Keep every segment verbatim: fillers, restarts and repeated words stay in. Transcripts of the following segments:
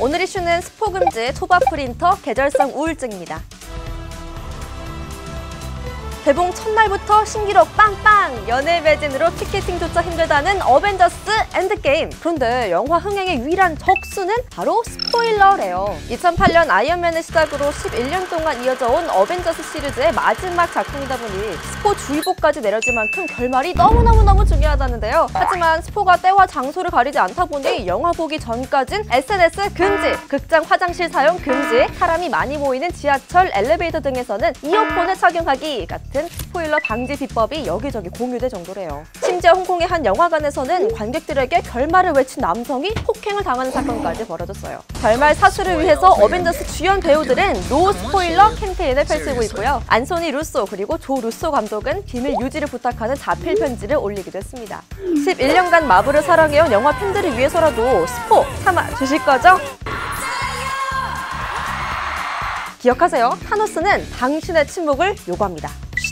오늘 이슈는 스포 금지 초밥 프린터 계절성 우울증입니다. 개봉 첫날부터 신기록 빵빵! 연예 매진으로 티켓팅조차 힘들다는 어벤져스 엔드게임. 그런데 영화 흥행의 유일한 적수는 바로 스포일러래요. 이천팔 년 아이언맨을 시작으로 십일 년 동안 이어져 온 어벤져스 시리즈의 마지막 작품이다 보니 스포 주의보까지 내려질 만큼 결말이 너무너무너무 중요하다는데요. 하지만 스포가 때와 장소를 가리지 않다 보니 영화 보기 전까진 에스엔에스 금지, 극장 화장실 사용 금지, 사람이 많이 모이는 지하철, 엘리베이터 등에서는 이어폰을 착용하기 같은 스포일러 방지 비법이 여기저기 공유될 정도래요. 심지어 홍콩의 한 영화관에서는 관객들에게 결말을 외친 남성이 폭행을 당하는 사건까지 벌어졌어요. 결말 사수를 위해서 어벤져스 주연 배우들은 노 스포일러 캠페인을 펼치고 있고요. 안소니 루소 그리고 조 루소 감독은 비밀 유지를 부탁하는 자필 편지를 올리기도 했습니다. 십일 년간 마블을 사랑해온 영화 팬들을 위해서라도 스포 참아 주실 거죠? 기억하세요. 타노스는 당신의 침묵을 요구합니다.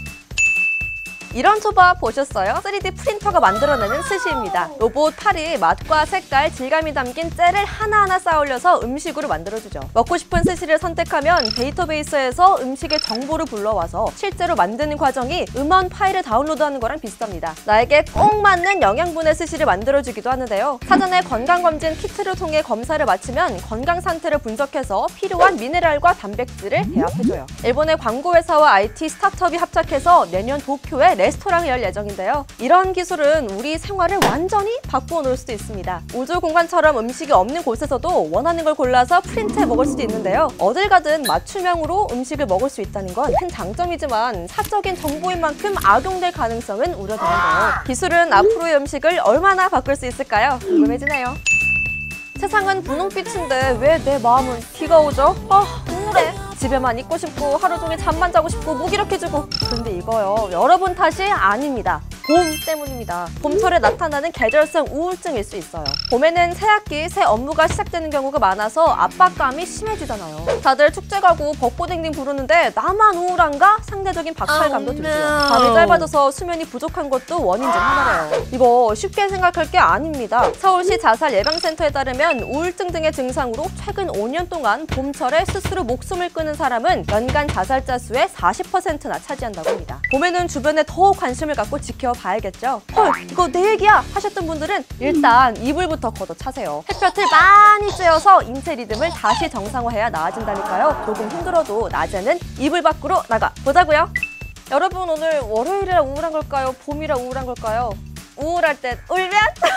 이런 초밥 보셨어요? 쓰리디 프린터가 만들어내는 스시입니다. 로봇 팔이 맛과 색깔, 질감이 담긴 젤을 하나하나 쌓아 올려서 음식으로 만들어주죠. 먹고 싶은 스시를 선택하면 데이터베이스에서 음식의 정보를 불러와서 실제로 만드는 과정이 음원 파일을 다운로드하는 거랑 비슷합니다. 나에게 꼭 맞는 영양분의 스시를 만들어주기도 하는데요. 사전에 건강검진 키트를 통해 검사를 마치면 건강 상태를 분석해서 필요한 미네랄과 단백질을 배합해줘요. 일본의 광고회사와 아이티 스타트업이 합작해서 내년 도쿄에 레스토랑을 열 예정인데요. 이런 기술은 우리 생활을 완전히 바꾸어 놓을 수도 있습니다. 우주 공간처럼 음식이 없는 곳에서도 원하는 걸 골라서 프린트해 먹을 수도 있는데요. 어딜 가든 맞춤형으로 음식을 먹을 수 있다는 건 큰 장점이지만 사적인 정보인 만큼 악용될 가능성은 우려되는데요. 기술은 앞으로의 음식을 얼마나 바꿀 수 있을까요? 궁금해지네요. 세상은 분홍빛인데 왜 내 마음은 비가 오죠? 아, 우울해. 집에만 있고 싶고 하루 종일 잠만 자고 싶고 무기력해지고. 그런데 이거요, 여러분 탓이 아닙니다. 봄 때문입니다. 봄철에 나타나는 계절성 우울증일 수 있어요. 봄에는 새 학기, 새 업무가 시작되는 경우가 많아서 압박감이 심해지잖아요. 다들 축제 가고 벚꽃 댕댕 부르는데 나만 우울한가? 상대적인 박탈감도 들고요. 밤이 짧아져서 수면이 부족한 것도 원인 중 하나래요. 이거 쉽게 생각할 게 아닙니다. 서울시 자살예방센터에 따르면 우울증 등의 증상으로 최근 오 년 동안 봄철에 스스로 목숨을 끊은 사람은 연간 자살자 수의 사십 퍼센트나 차지한다고 합니다. 봄에는 주변에 더 관심을 갖고 지켜봐야겠죠. 헐, 이거 내 얘기야 하셨던 분들은 일단 이불부터 걷어차세요. 햇볕을 많이 쬐어서 인체 리듬을 다시 정상화해야 나아진다니까요. 조금 힘들어도 낮에는 이불 밖으로 나가 보자고요. 여러분, 오늘 월요일이라 우울한 걸까요? 봄이라 우울한 걸까요? 우울할 땐 울면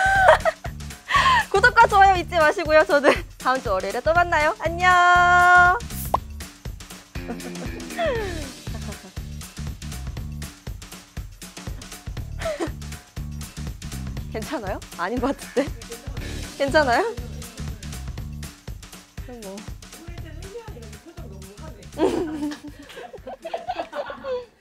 구독과 좋아요 잊지 마시고요. 저는 다음 주 월요일에 또 만나요. 안녕. 괜찮아요? 아닌 것 같은데? 괜찮아요? 그럼 뭐.